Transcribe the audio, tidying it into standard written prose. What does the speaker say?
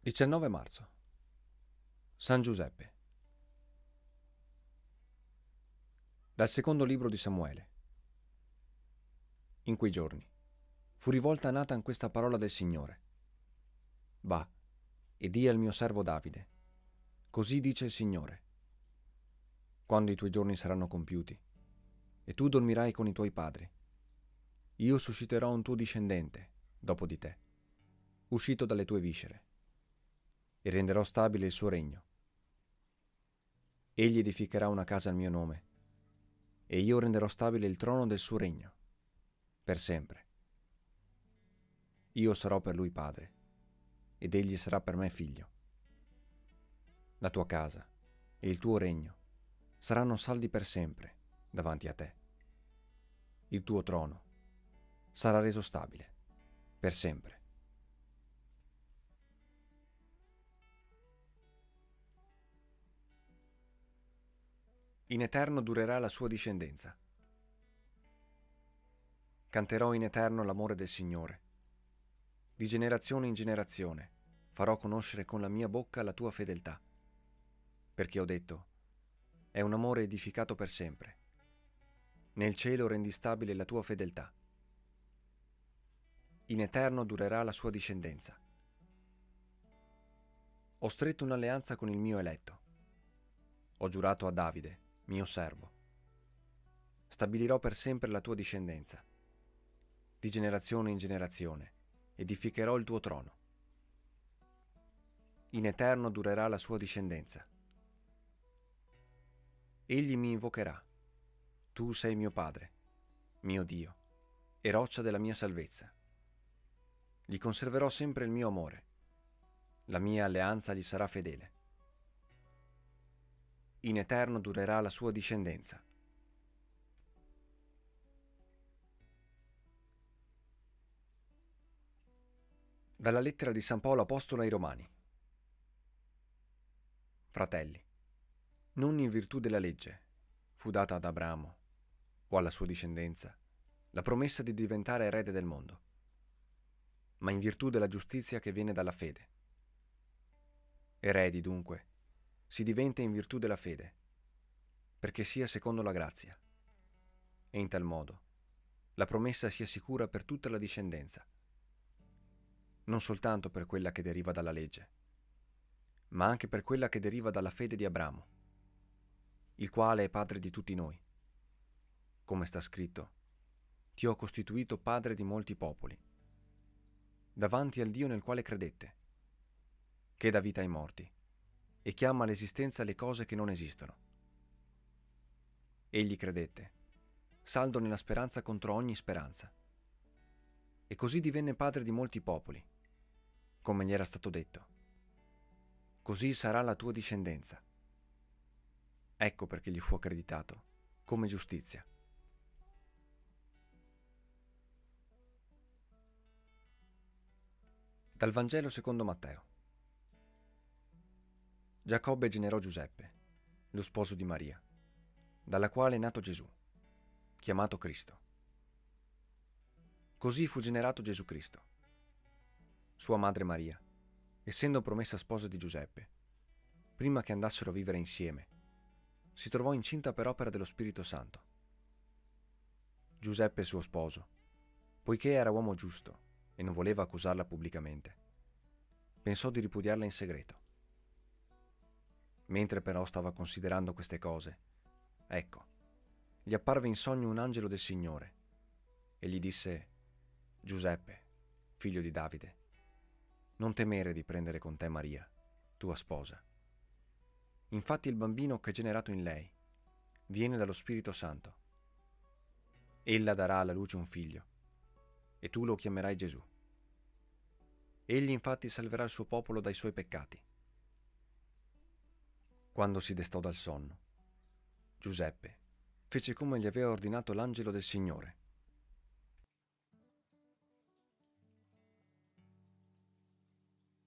19 marzo. San Giuseppe. Dal secondo libro di Samuele. In quei giorni fu rivolta a Natan questa parola del Signore. Va e di al mio servo Davide: così dice il Signore: quando i tuoi giorni saranno compiuti e tu dormirai con i tuoi padri, io susciterò un tuo discendente dopo di te, uscito dalle tue viscere, e renderò stabile il suo regno. Egli edificherà una casa al mio nome, e io renderò stabile il trono del suo regno, per sempre. Io sarò per lui padre, ed egli sarà per me figlio. La tua casa e il tuo regno saranno saldi per sempre davanti a te. Il tuo trono sarà reso stabile per sempre. In eterno durerà la sua discendenza. Canterò in eterno l'amore del Signore. Di generazione in generazione farò conoscere con la mia bocca la tua fedeltà. Perché ho detto: è un amore edificato per sempre. Nel cielo rendi stabile la tua fedeltà. In eterno durerà la sua discendenza. Ho stretto un'alleanza con il mio eletto. Ho giurato a Davide, mio servo: stabilirò per sempre la tua discendenza. Di generazione in generazione edificherò il tuo trono. In eterno durerà la sua discendenza. Egli mi invocherà: tu sei mio Padre, mio Dio, e roccia della mia salvezza. Gli conserverò sempre il mio amore. La mia alleanza gli sarà fedele. In eterno durerà la sua discendenza. Dalla lettera di San Paolo Apostolo ai Romani. Fratelli, non in virtù della legge fu data ad Abramo o alla sua discendenza la promessa di diventare erede del mondo, ma in virtù della giustizia che viene dalla fede. Eredi, dunque, si diventa in virtù della fede, perché sia secondo la grazia, e in tal modo la promessa sia sicura per tutta la discendenza, non soltanto per quella che deriva dalla legge, ma anche per quella che deriva dalla fede di Abramo, il quale è padre di tutti noi. Come sta scritto: ti ho costituito padre di molti popoli, davanti al Dio nel quale credette, che dà vita ai morti e chiama all'esistenza le cose che non esistono. Egli credette, saldo nella speranza contro ogni speranza, e così divenne padre di molti popoli, come gli era stato detto: così sarà la tua discendenza. Ecco perché gli fu accreditato come giustizia. Dal Vangelo secondo Matteo. Giacobbe generò Giuseppe, lo sposo di Maria, dalla quale è nato Gesù, chiamato Cristo. Così fu generato Gesù Cristo. Sua madre Maria, essendo promessa sposa di Giuseppe, prima che andassero a vivere insieme, si trovò incinta per opera dello Spirito Santo. Giuseppe, suo sposo, poiché era uomo giusto e non voleva accusarla pubblicamente, pensò di ripudiarla in segreto. Mentre però stava considerando queste cose, ecco, gli apparve in sogno un angelo del Signore e gli disse: Giuseppe, figlio di Davide, non temere di prendere con te Maria, tua sposa. Infatti il bambino che è generato in lei viene dallo Spirito Santo. Ella darà alla luce un figlio, e tu lo chiamerai Gesù. Egli infatti salverà il suo popolo dai suoi peccati. Quando si destò dal sonno, Giuseppe fece come gli aveva ordinato l'angelo del Signore